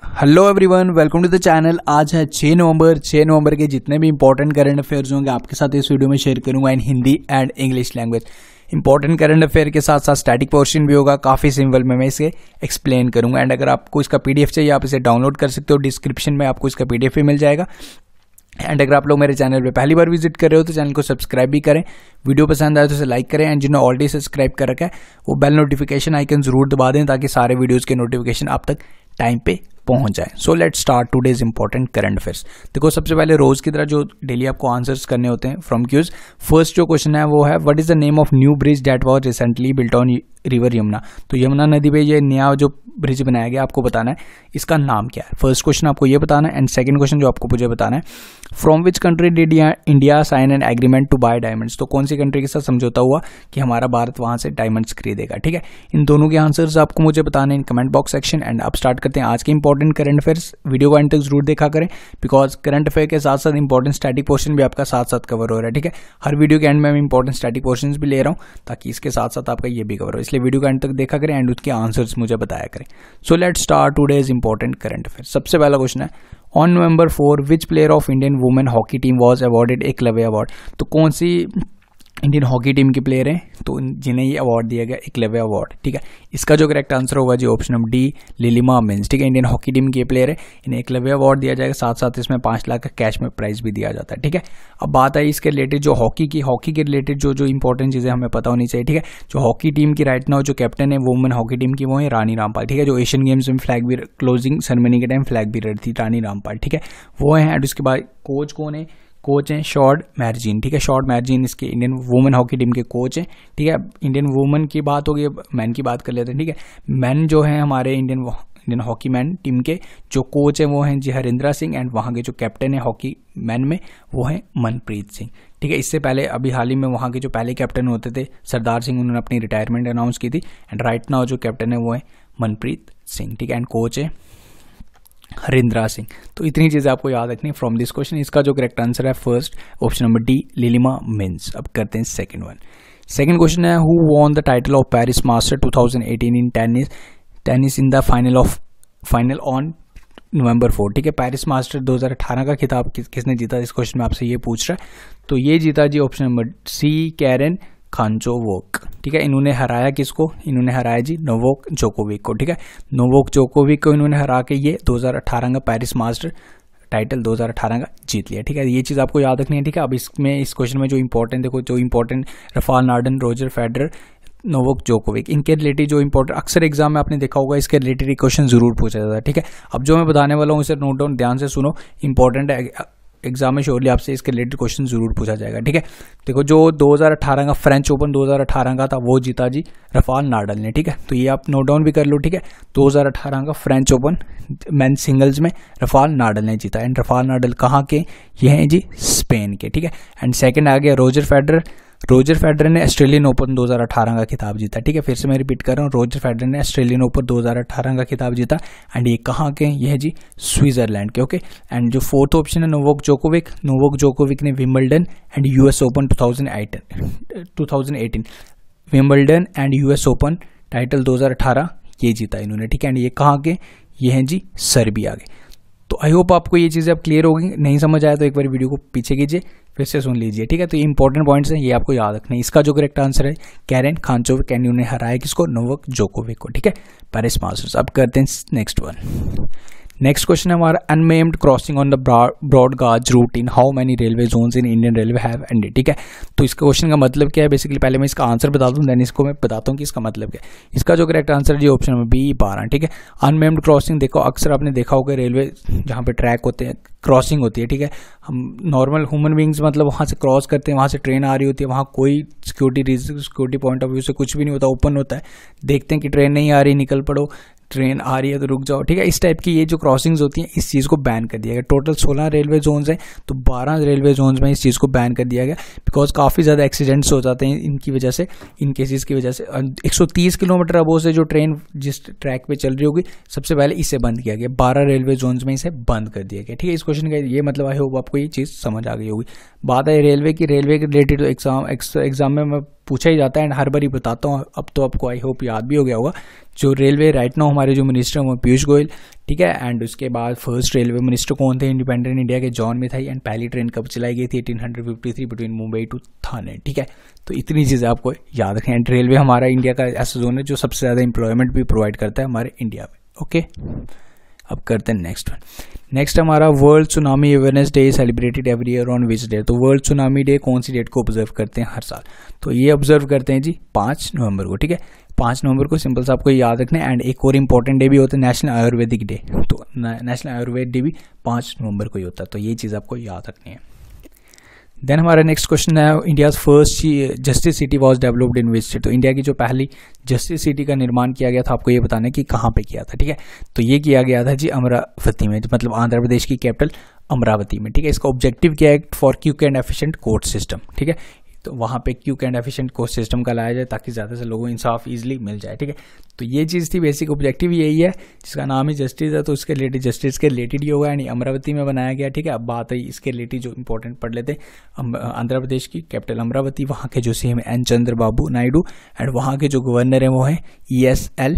Hello everyone, welcome to the channel. आज है 6 नवंबर के जितने भी इंपॉर्टेंट करंट अफेयर्स होंगे आपके साथ इस वीडियो में शेयर करूंगा in Hindi and English language. Important current affair के साथ साथ स्टैटिक पोर्शन भी होगा, काफ़ी सिंपल में मैं इसे एक्सप्लेन करूंगा। एंड अगर आपको इसका पीडीएफ चाहिए आप इसे डाउनलोड कर सकते हो, डिस्क्रिप्शन में आपको इसका पीडीएफ भी मिल जाएगा। एंड अगर आप लोग मेरे चैनल पे पहली बार विजिट कर रहे हो तो चैनल को सब्सक्राइब भी करें, वीडियो पसंद आए तो इसे लाइक करें। एंड जिन्होंने ऑलरेडी सब्सक्राइब कर रखा है वो बेल नोटिफिकेशन आइकन जरूर दबा दें ताकि सारे वीडियोज़ के नोटिफिकेशन आप तक टाइम पे पहुंच जाए। So let's start today's important current affairs. देखो, सबसे पहले रोज की तरह जो डेली आपको आंसर्स करने होते हैं फ्रॉम क्यूज। फर्स्ट जो क्वेश्चन है वो है what is the name of new bridge that was recently built on river Yamuna. तो यमुना नदी पे ये नया जो ब्रिज बनाया गया आपको बताना है इसका नाम क्या है। फर्स्ट क्वेश्चन आपको ये बताना है। एंड सेकंड क्वेश्चन जो आपको मुझे बताना है, from which country did India sign an agreement to buy diamonds. तो कौन सी कंट्री के साथ समझौता हुआ कि हमारा भारत वहां से डायमंड्स खरीदेगा। ठीक है, इन दोनों के आंसर्स आपको मुझे बताने in comment box section. And अब स्टार्ट करते हैं आज के इंपॉर्टेंट करंट अफेयर्स। वीडियो को एंड तक जरूर देखा करें बिकॉज करंट अफेयर के साथ साथ इंपॉर्टेंट स्टैटिक पोर्शन भी आपका साथ साथ कवर हो रहा है। ठीक है, हर वीडियो के एंड में मैं इंपॉर्टेंट स्टैटिक पोर्शन भी ले रहा हूँ ताकि इसके साथ साथ आपका ये भी कवर हो, इसलिए वीडियो को एंड तक देखा करें एंड उसके आंसर्स मुझे बताया करें। So let's start today's important current affair. सबसे पहला क्वेश्चन है, on November 4 which player of Indian women hockey team was awarded Eklavya award. तो कौन सी इंडियन हॉकी टीम के प्लेयर हैं तो जिन्हें ये अवार्ड दिया गया एकलव्य अवार्ड। ठीक है, इसका जो करेक्ट आंसर होगा जी option number D, Lilima Minz. ठीक है, इंडियन हॉकी टीम के प्लेयर है, इन्हें एकलव्य अवार्ड दिया जाएगा, साथ साथ इसमें 5 लाख का कैश में प्राइज भी दिया जाता है। ठीक है, अब बात आई इसके रिलेटेड जो हॉकी के रिलेटेड जो इंपॉर्टेंट चीजें हमें पता होनी चाहिए। ठीक है, जो हॉकी टीम की राइट नाउ जो कैप्टन है वुमेन हॉकी टीम की वो है रानी रामपाल। ठीक है, जो एशियन गेम्स में फ्लैग भी क्लोजिंग सेरेमनी के टाइम फ्लैग भी रेड थी रानी रामपाल। ठीक है, वो है। एंड उसके बाद कोच कौन है, कोच हैं शॉर्ट मैर्जिन। ठीक है, शॉर्ट मैर्जिन इसके इंडियन वुमेन हॉकी टीम के कोच हैं। ठीक है, इंडियन वुमेन की बात होगी, मैन की बात कर लेते हैं। ठीक है, मैन जो है हमारे इंडियन हॉकी मैन टीम के जो कोच हैं वो हैं जी हरिंद्रा सिंह। एंड वहाँ के जो कैप्टन है हॉकी मैन में वो है मनप्रीत सिंह। ठीक है, इससे पहले अभी हाल ही में वहाँ के जो पहले कैप्टन होते थे सरदार सिंह, उन्होंने अपनी रिटायरमेंट अनाउंस की थी। एंड राइट नाउ जो कैप्टन है वो है मनप्रीत सिंह। ठीक है, एंड कोच है हरिंद्रा सिंह। तो इतनी चीजें आपको याद रखनी है फ्रॉम दिस क्वेश्चन। इसका जो करेक्ट आंसर है first option number D, Lilima Minz. अब करते हैं सेकंड वन। सेकंड क्वेश्चन है, who won the title of Paris master 2018 in tennis in the final on November 4। ठीक है, पेरिस मास्टर 2018 का खिताब किसने जीता, इस क्वेश्चन में आपसे ये पूछ रहा है। तो ये जीता जी option number C, Karen Khachanov. ठीक है, इन्होंने हराया किसको, इन्होंने हराया जी नोवाक जोकोविक को। ठीक है, नोवाक जोकोविक को इन्होंने हरा के ये 2018 का पेरिस मास्टर टाइटल 2018 का जीत लिया। ठीक है, ये चीज़ आपको याद रखनी है। ठीक है, अब इसमें इस क्वेश्चन में जो इंपॉर्टेंट देखो, जो important Rafael Nadal, Roger Federer, Novak Djokovic, इनके रिलेटेड जो इंपॉर्टेंट अक्सर एग्जाम में आपने देखा होगा इसके रिलेटेड क्वेश्चन जरूर पूछा जाता है। ठीक है, अब जो मैं बताने वाला हूँ इसे नोट डाउन ध्यान से सुनो, इंपॉर्टेंट है, एग्जाम में श्योरली आपसे इसके रिलेटेड क्वेश्चन जरूर पूछा जाएगा। ठीक है, देखो जो 2018 का फ्रेंच ओपन 2018 का था वो जीता जी राफेल नाडल ने। ठीक है, तो ये आप नोट डाउन भी कर लो। ठीक है, 2018 का फ्रेंच ओपन मेन सिंगल्स में राफेल नाडल ने जीता। एंड राफेल नाडल कहाँ के, ये हैं जी स्पेन के। ठीक है, एंड सेकंड आ गया रोजर फेडरर ने ऑस्ट्रेलियन ओपन 2018 का खिताब जीता। ठीक है, फिर से मैं रिपीट कर रहा हूँ, रोजर फेडरर ने ऑस्ट्रेलियन ओपन 2018 का खिताब जीता। एंड ये कहाँ के, ये है जी स्विट्जरलैंड के। ओके, एंड जो फोर्थ ऑप्शन है नोवाक जोकोविक ने Wimbledon and US Open 2018 Wimbledon and US Open title 2018 ये जीता इन्होंने। ठीक है, एंड ये कहाँ के, ये हैं जी सर्बिया के। तो आई होप आपको ये चीज़ें अब क्लियर होगी। नहीं समझ आया तो एक बार वीडियो को पीछे कीजिए, फिर से सुन लीजिए। ठीक है, तो ये इंपॉर्टेंट पॉइंट्स हैं, ये आपको याद रखना है। इसका जो करेक्ट आंसर है कैरेन खांचोविक, एंड उन्हें हराया किसको, नोवाक जोकोविक को। ठीक है, पेरिस मास्टर्स। अब करते हैं नेक्स्ट वन। नेक्स्ट क्वेश्चन है हमारा, unmanned crossing on the broad gauge route in how many railway zones in Indian railway have ended. ठीक है, तो इस क्वेश्चन का मतलब क्या है, बेसिकली पहले मैं इसका आंसर बता दूं, देन इसको मैं बताता हूं कि इसका मतलब क्या है। इसका जो करेक्ट आंसर है ऑप्शन नंबर बी 12। ठीक है, अनमेम्ड क्रॉसिंग, देखो अक्सर आपने देखा होगा रेलवे जहाँ पे ट्रैक होते हैं क्रॉसिंग होती है। ठीक है, हम नॉर्मल ह्यूमन बींग्स मतलब वहाँ से क्रॉस करते हैं, वहाँ से ट्रेन आ रही होती है, वहाँ कोई सिक्योरिटी पॉइंट ऑफ व्यू से कुछ भी नहीं होता, ओपन होता है, देखते हैं कि ट्रेन नहीं आ रही, निकल पड़ो, ट्रेन आ रही है तो रुक जाओ। ठीक है, इस टाइप की ये जो क्रॉसिंग्स होती हैं इस चीज़ को बैन कर दिया गया। टोटल 16 रेलवे जोन्स हैं, तो 12 रेलवे जोन्स में इस चीज़ को बैन कर दिया गया बिकॉज काफ़ी ज़्यादा एक्सीडेंट्स हो जाते हैं इनकी वजह से, इन केसेस की वजह से। 130 किलोमीटर अबो से जो ट्रेन जिस ट्रैक पे चल रही होगी सबसे पहले इसे बंद किया गया, 12 रेलवे जोन्स में इसे बंद कर दिया गया। ठीक है, इस क्वेश्चन का ये मतलब आई होप आपको ये चीज़ समझ आ गई होगी। बात है रेलवे के रिलेटेड तो एग्जाम में मैं पूछा ही जाता है एंड हर बार ही बताता हूँ, अब तो आपको आई होप याद भी हो गया होगा। जो रेलवे राइट नाउ हमारे जो मिनिस्टर हैं वो पीयूष गोयल, ठीक है। एंड उसके बाद फर्स्ट रेलवे मिनिस्टर कौन थे इंडिपेंडेंट इंडिया के, जॉन मिथाई। एंड पहली ट्रेन कब चलाई गई थी 1853 बिटवीन मुंबई टू थाने, ठीक है। तो इतनी चीज़ें आपको याद रखें। एंड रेलवे हमारा इंडिया का ऐसा जोन है जो सबसे ज़्यादा एम्प्लॉयमेंट भी प्रोवाइड करता है हमारे इंडिया में, ओके। अब करते हैं नेक्स्ट वन। नेक्स्ट हमारा world tsunami awareness day celebrated every year on which day. तो वर्ल्ड सुनामी डे कौन सी डेट को ऑब्जर्व करते हैं हर साल, तो ये ऑब्जर्व करते हैं जी 5 नवंबर को, ठीक है। 5 नवंबर को सिंपल सा आपको याद रखना है। एंड एक और इंपॉर्टेंट डे भी होता है नेशनल आयुर्वेदिक डे, तो नेशनल आयुर्वेद डे भी 5 नवंबर को ही होता है, तो ये चीज़ आपको याद रखनी है। देन हमारा नेक्स्ट क्वेश्चन है India's first justice city was developed in which state. तो इंडिया की जो पहली जस्टिस सिटी का निर्माण किया गया था, आपको ये बताना है कि कहाँ पे किया था, ठीक है। तो ये किया गया था जी अमरावती में, मतलब आंध्र प्रदेश की कैपिटल अमरावती में, ठीक है। इसका ऑब्जेक्टिव क्या है, for quick and efficient court system, ठीक है। तो वहाँ पे quick and efficient court system का लाया जाए ताकि ज़्यादा से लोगों को इंसाफ इजीली मिल जाए, ठीक है। तो ये चीज़ थी, बेसिक ऑब्जेक्टिव यही है, जिसका नाम ही जस्टिस है, तो उसके रिलेटेड जस्टिस के रिलेटेड ही होगा, यानी अमरावती में बनाया गया, ठीक है। अब बात है इसके रिलेटेड जो इंपॉर्टेंट पढ़ लेते हैं। आंध्र प्रदेश की कैपिटल अमरावती, वहाँ के जो CM N Chandrababu Naidu, and वहाँ के जो गवर्नर हैं वो हैं ESL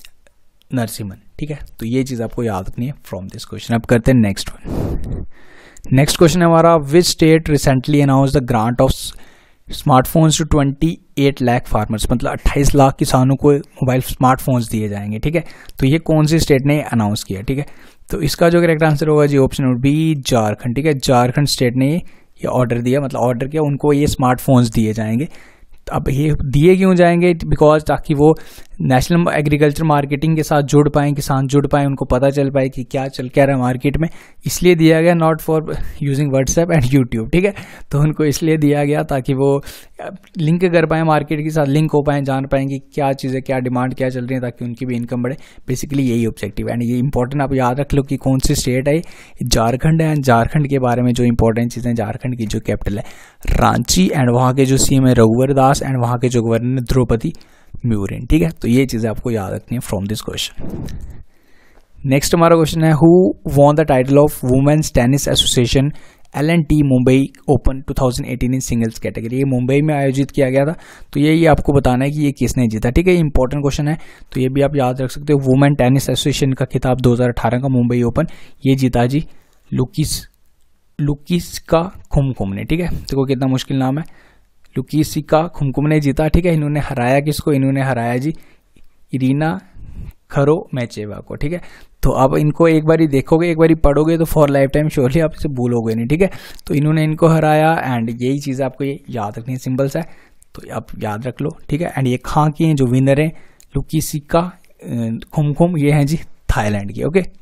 नरसिम्हन, ठीक है। तो ये चीज़ आपको याद रखनी है फ्रॉम दिस क्वेश्चन। अब करते हैं नेक्स्ट वन। नेक्स्ट क्वेश्चन है हमारा which state recently announce the grant of smartphones to 28 lakh farmers, मतलब 28 लाख किसानों को मोबाइल स्मार्टफोन्स दिए जाएंगे, ठीक है। तो ये कौन सी स्टेट ने अनाउंस किया, ठीक है। तो इसका जो करेक्ट आंसर होगा जी ऑप्शन नंबर बी झारखंड, ठीक है। झारखंड स्टेट ने ये ऑर्डर दिया, मतलब ऑर्डर किया, उनको ये स्मार्टफोन्स दिए जाएंगे। अब ये दिए क्यों जाएंगे, बिकॉज ताकि वो नेशनल एग्रीकल्चर मार्केटिंग के साथ जुड़ पाएँ, किसान जुड़ पाएँ, उनको पता चल पाए कि क्या चल क्या रहा है मार्केट में, इसलिए दिया गया। Not for using WhatsApp and YouTube, ठीक है। तो उनको इसलिए दिया गया ताकि वो लिंक कर पाएँ मार्केट के साथ, लिंक हो पाएँ, जान पाएँ कि क्या चीज़ें, क्या डिमांड क्या चल रही है, ताकि उनकी भी इनकम बढ़े। बेसिकली यही ऑब्जेक्टिव है। एंड ये इंपॉर्टेंट आप याद रख लो कि कौन सी स्टेट है, झारखंड है। एंड झारखंड के बारे में जो इंपॉर्टेंट चीज़ें, झारखंड की जो कैपिटल है रांची, एंड वहाँ के जो सीएम है रघुवर दास, एंड वहाँ के जो गवर्नर द्रौपदी म्यूरिन, ठीक है। तो ये चीज़ें आपको याद रखनी है फ्रॉम दिस क्वेश्चन। नेक्स्ट हमारा क्वेश्चन है who won the title of women's tennis association L&T Mumbai open 2018 in singles category. ये मुंबई में आयोजित किया गया था, तो ये आपको बताना है कि ये किसने जीता, ठीक है। ये इंपॉर्टेंट क्वेश्चन है, तो ये भी आप याद रख सकते हो। वुमेन टेनिस एसोसिएशन का खिताब 2018 का मुंबई ओपन ये जीता जी लुकिस्का खुमकुम ने, ठीक है। देखो कितना मुश्किल नाम है, लुकिस्का खुमकुम ने जीता, ठीक है। इन्होंने हराया किसको, इन्होंने हराया जी इरीना खरोमेचेवा को, ठीक है। तो अब इनको एक बारी देखोगे, एक बारी पढ़ोगे तो फॉर लाइफ टाइम श्योरली आप इसे भूलोगे नहीं, ठीक है। तो इन्होंने इनको हराया, एंड यही चीज़ आपको ये याद रखनी है, सिंपल सा है, तो आप याद रख लो, ठीक है। एंड ये कहाँ की हैं जो विनर हैं, लुकिस्का खुमकुम, ये हैं जी थाईलैंड की, ओके।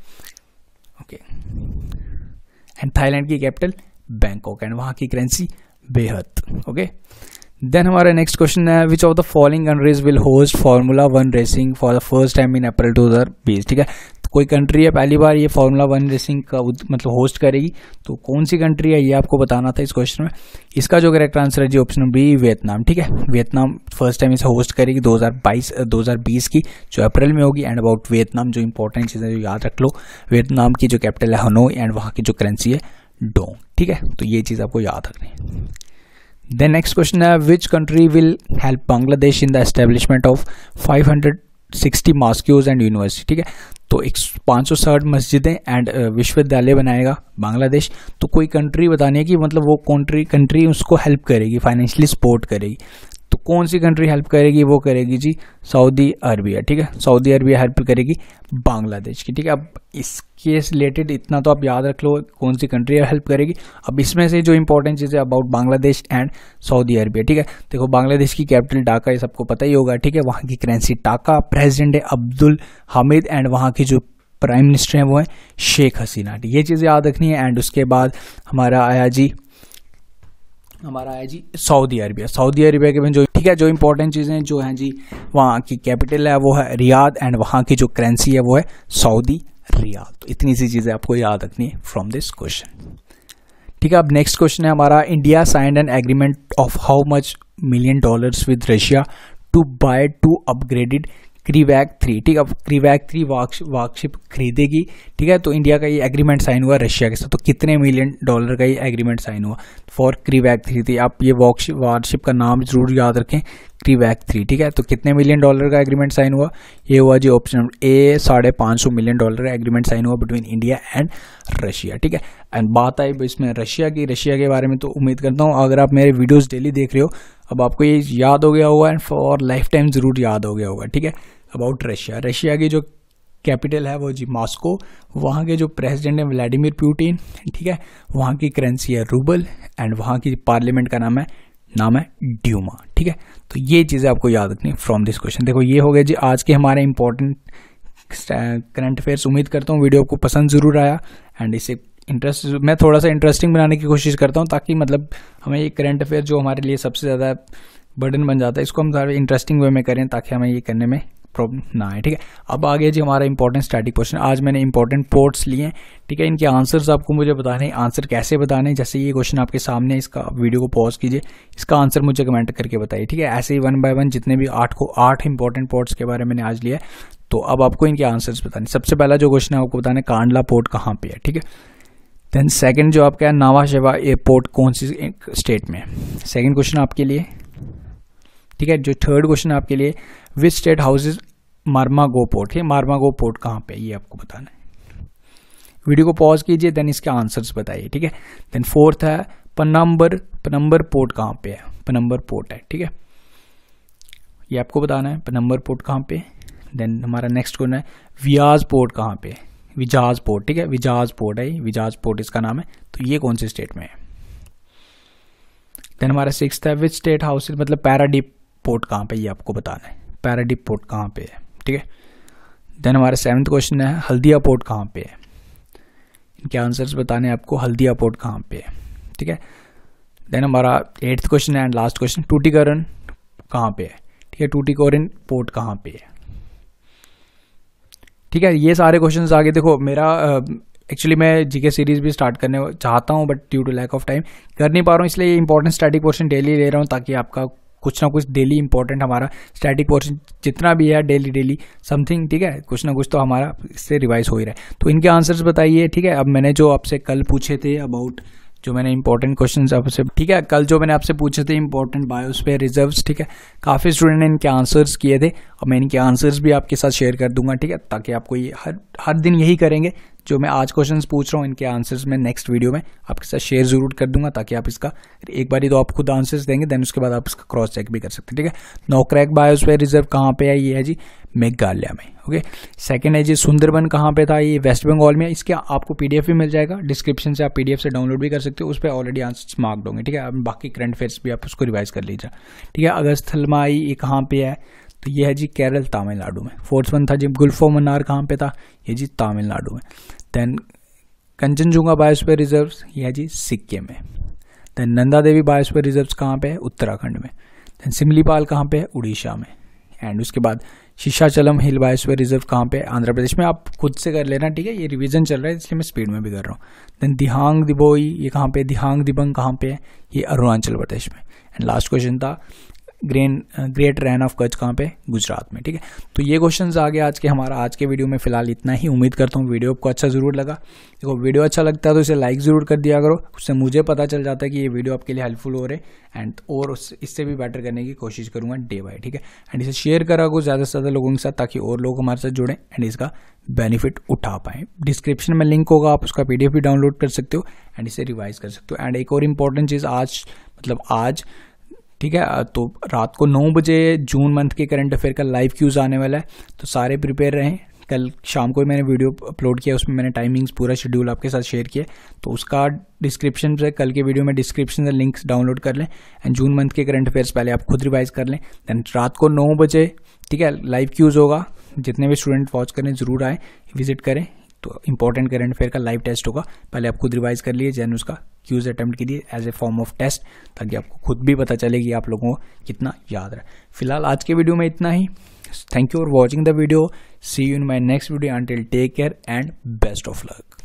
एंड थाईलैंड की कैपिटल बैंकॉक, एंड वहाँ की करेंसी बेहद, ओके। देन हमारा नेक्स्ट क्वेश्चन है which of the following countries will host formula 1 racing for the first time in April 2020, ठीक है। तो कोई कंट्री है पहली बार ये फार्मूला 1 रेसिंग का मतलब होस्ट करेगी, तो कौन सी कंट्री है ये आपको बताना था इस क्वेश्चन में। इसका जो करेक्ट आंसर है जी ऑप्शन बी वियतनाम, ठीक है। वियतनाम फर्स्ट टाइम इसे होस्ट करेगी 2020 की जो अप्रैल में होगी। एंड अबाउट वियतनाम जो इंपॉर्टेंट चीज़ें जो याद रख लो, वियतनाम की जो कैपिटल है हनोई, एंड वहाँ की जो करेंसी है डोंग, ठीक है। तो ये चीज़ आपको याद रखनी है। देन नेक्स्ट क्वेश्चन है which country will help Bangladesh in the establishment of 560 mosques and university, ठीक है। तो 560 मस्जिदें एंड विश्वविद्यालय बनाएगा बांग्लादेश। तो कोई कंट्री बतानी है कि मतलब वो कंट्री उसको हेल्प करेगी, फाइनेंशियली सपोर्ट करेगी। तो कौन सी कंट्री हेल्प करेगी, वो करेगी जी सऊदी अरबिया, ठीक है। सऊदी अरबिया हेल्प करेगी बांग्लादेश की, ठीक है। अब इसके रिलेटेड इतना तो आप याद रख लो कौन सी कंट्री हेल्प करेगी। अब इसमें से जो इंपॉर्टेंट चीज़ है about Bangladesh and Saudi Arabia, ठीक है। देखो बांग्लादेश की कैपिटल ढाका, ये सबको पता ही होगा, ठीक है। वहाँ की करेंसी टाका, प्रेसिडेंट है अब्दुल हामिद, एंड वहाँ की जो प्राइम मिनिस्टर हैं वो है शेख हसीना, ये चीज़ें याद रखनी है। एंड उसके बाद हमारा आया जी सऊदी अरबिया। सऊदी अरबिया के में जो, ठीक है, जो इंपॉर्टेंट चीज़ें जो हैं जी, वहाँ की कैपिटल है वो है रियाद, एंड वहाँ की जो करेंसी है वो है सऊदी रियाल। तो इतनी सी चीज़ें आपको याद रखनी है फ्रॉम दिस क्वेश्चन, ठीक है। अब नेक्स्ट क्वेश्चन है हमारा India signed an agreement of how much $1 million with Russia to buy 2 upgraded Krivak 3, ठीक है। अब क्रीवैक 3 वार्शिप खरीदेगी, ठीक है। तो इंडिया का ये एग्रीमेंट साइन हुआ रशिया के साथ, तो कितने मिलियन डॉलर का ये एग्रीमेंट साइन हुआ फॉर क्रीवैक 3 थी। आप ये वार्शिप का नाम जरूर याद रखें, क्रीवैक 3, ठीक है। तो कितने मिलियन डॉलर का एग्रीमेंट साइन हुआ, ये हुआ जी ऑप्शन ए, $550 मिलियन का एग्रीमेंट साइन हुआ बिटवीन इंडिया एंड रशिया, ठीक है। एंड बात आई इसमें रशिया के बारे में, तो उम्मीद करता हूँ अगर आप मेरे वीडियोस डेली देख रहे हो, अब आपको ये याद हो गया होगा एंड फॉर लाइफ टाइम जरूर याद हो गया होगा, ठीक है। अबाउट रशिया की जो कैपिटल है वो जी मॉस्को, वहाँ के जो प्रेसिडेंट है व्लादिमीर पुतिन, ठीक है। वहाँ की करेंसी है रूबल एंड वहाँ की पार्लियामेंट का नाम है ड्यूमा, ठीक है। तो ये चीज़ें आपको याद रखनी फ्रॉम दिस क्वेश्चन। देखो ये हो गए जी आज के हमारे इंपॉर्टेंट करंट अफेयर्स। उम्मीद करता हूँ वीडियो आपको पसंद जरूर आया एंड इसे मैं थोड़ा सा इंटरेस्टिंग बनाने की कोशिश करता हूँ, ताकि मतलब हमें ये करंट अफेयर जो हमारे लिए सबसे ज़्यादा बर्डन बन जाता है, इसको हम थोड़ा इंटरेस्टिंग वे में करें ताकि हमें ये करने में प्रॉब्लम ना आए, ठीक है। अब आगे जी हमारा इंपॉर्टेंट स्टैटिक क्वेश्चन। आज मैंने इंपॉर्टेंट पोर्ट्स लिए हैं, ठीक है। इनके आंसर्स आपको मुझे बताने हैं, आंसर कैसे बताने हैं। जैसे ये क्वेश्चन आपके सामने, इसका वीडियो को पॉज कीजिए, इसका आंसर मुझे कमेंट करके बताइए, ठीक है। ऐसे ही 1 बाय 1 जितने भी 8 इंपॉर्टेंट पोर्ट्स के बारे में मैंने आज लिया, तो अब आपको इनके आंसर्स बताने। सबसे पहला जो क्वेश्चन है आपको बताना है कांडला पोर्ट कहाँ पे है, ठीक है। देन सेकंड जो आपका है नावा शेवा एयरपोर्ट कौन सी स्टेट में है, सेकंड क्वेश्चन आपके लिए, ठीक है। जो थर्ड क्वेश्चन आपके लिए which state houses Mormugao port है, मार्मागो पोर्ट कहाँ पे है ये आपको बताना है। वीडियो को पॉज कीजिए, देन इसके आंसर्स बताइए, ठीक है। देन फोर्थ है पनम्बर पोर्ट कहाँ पे है, पनम्बर पोर्ट है, ठीक है। ये आपको बताना है पनम्बर पोर्ट कहाँ पे। देन हमारा नेक्स्ट क्वेश्चन है वियाज पोर्ट कहाँ पे, विजाज पोर्ट, ठीक है। विजाज पोर्ट है, विजाज पोर्ट इसका नाम है, तो ये कौन से स्टेट में है। देन हमारा सिक्स्थ है विच स्टेट हाउस, मतलब पैराडीप पोर्ट कहाँ पे, ये आपको बताना है पैराडीप पोर्ट कहाँ पे है, ठीक है। देन हमारा सेवंथ क्वेश्चन है हल्दिया पोर्ट कहाँ पे है, इनके आंसर्स बताने आपको, हल्दिया पोर्ट कहाँ पे है, ठीक है। देन हमारा 8th क्वेश्चन है एंड लास्ट क्वेश्चन टूटीकरण कहाँ पे है, ठीक है। टूटीकोरिन पोर्ट कहाँ पे है, ठीक है। ये सारे क्वेश्चंस आगे देखो मेरा एक्चुअली मैं जीके सीरीज भी स्टार्ट करने चाहता हूँ, but due to lack of time कर नहीं पा रहा हूँ, इसलिए इंपॉर्टेंट स्टैटिक पोर्शन डेली ले रहा हूँ, ताकि आपका कुछ ना कुछ डेली इंपॉर्टेंट हमारा स्टैटिक पोर्शन जितना भी है डेली समथिंग, ठीक है, कुछ ना कुछ तो हमारा इससे रिवाइज हो ही रहा है। तो इनके आंसर्स बताइए, ठीक है। अब मैंने जो आपसे कल पूछे थे अबाउट जो मैंने इंपॉर्टेंट क्वेश्चंस आपसे, ठीक है, कल जो मैंने आपसे पूछे थे इंपॉर्टेंट बायोस्फीयर रिजर्व्स, ठीक है, काफ़ी स्टूडेंट ने इनके आंसर्स किए थे और मैं इनके आंसर्स भी आपके साथ शेयर कर दूंगा, ठीक है, ताकि आपको ये हर दिन यही करेंगे। जो मैं आज क्वेश्चंस पूछ रहा हूँ इनके आंसर्स मैं नेक्स्ट वीडियो में आपके साथ शेयर जरूर कर दूंगा, ताकि आप इसका एक बार ही तो आप खुद आंसर्स देंगे, देन उसके बाद आप इसका क्रॉस चेक भी कर सकते हैं, ठीक है। नौक्रैक बायोस्फीयर रिजर्व कहाँ पे है, ये है जी मेघालय में, ओके। सेकंड है जी सुंदरबन कहाँ पे था, ये वेस्ट बंगाल में। इसके आपको पीडीएफ भी मिल जाएगा डिस्क्रिप्शन से, आप पीडीएफ से डाउनलोड भी कर सकते हो, उस पर ऑलरेडी आंसर्स मार्क्ड होंगे, ठीक है। अब बाकी करंट अफेयर्स भी आप उसको रिवाइज कर लीजिए, ठीक है। अगस्थलमाई ये कहाँ पे है, तो ये है जी केरल तमिलनाडु में। फोर्थ वन था जी गुल्फ ऑफ मन्नार कहाँ पे था, ये जी तमिलनाडु में। देन कंचनजुंगा बायोस्फीयर रिजर्व, ये है जी सिक्किम में। Then Nanda Devi biosphere reserve कहाँ पे है, उत्तराखंड में। देन सिमलीपाल कहाँ पे है, उड़ीसा में। एंड उसके बाद शीशाचलम हिल बायोस्फीयर रिजर्व कहाँ पे है, आंध्र प्रदेश में। आप खुद से कर लेना, ठीक है, ये रिवीजन चल रहा है इसलिए मैं स्पीड में भी कर रहा हूँ। देन दिहांग दिबोई ये कहाँ पे, दिहांग दिबंग कहाँ पे है, ये अरुणाचल प्रदेश में। एंड लास्ट क्वेश्चन था ग्रेट रैन ऑफ कच्छ कहाँ पे, गुजरात में, ठीक है। तो ये क्वेश्चंस आ गए आज के वीडियो में। फिलहाल इतना ही, उम्मीद करता हूँ वीडियो आपको अच्छा जरूर लगा। देखो वीडियो अच्छा लगता है तो इसे लाइक जरूर कर दिया करो, उससे मुझे पता चल जाता है कि ये वीडियो आपके लिए हेल्पफुल हो रहे एंड और इससे भी बेटर करने की कोशिश करूंगा डे बाय, ठीक है। एंड इसे शेयर करा करो ज़्यादा से ज़्यादा लोगों के साथ, ताकि और लोग हमारे साथ जुड़ें एंड इसका बेनिफिट उठा पाएँ। डिस्क्रिप्शन में लिंक होगा, आप उसका पीडीएफ भी डाउनलोड कर सकते हो एंड इसे रिवाइज कर सकते हो। एंड एक और इम्पॉर्टेंट चीज़ आज ठीक है, तो रात को 9 बजे जून मंथ के करंट अफेयर का लाइव क्यूज आने वाला है, तो सारे प्रिपेयर रहें। कल शाम को मैंने वीडियो अपलोड किया, उसमें मैंने टाइमिंग्स पूरा शेड्यूल आपके साथ शेयर किया, तो उसका डिस्क्रिप्शन से, कल के वीडियो में डिस्क्रिप्शन से लिंक्स डाउनलोड कर लें एंड जून मंथ के करंट अफेयर्स पहले आप खुद रिवाइज कर लें। देन रात को 9 बजे, ठीक है, लाइव क्यूज होगा। जितने भी स्टूडेंट वॉच करें जरूर आए, विजिट करें, तो इंपॉर्टेंट करंट अफेयर का लाइव टेस्ट होगा। पहले आप खुद रिवाइज कर लिए, जैन उसका क्यूज अटेम्प्ट कीजिए as a form of test, ताकि आपको खुद भी पता चले कि आप लोगों को कितना याद रहा। फिलहाल आज के वीडियो में इतना ही। Thank you for watching the video. See you in my next video. Until take care and best of luck.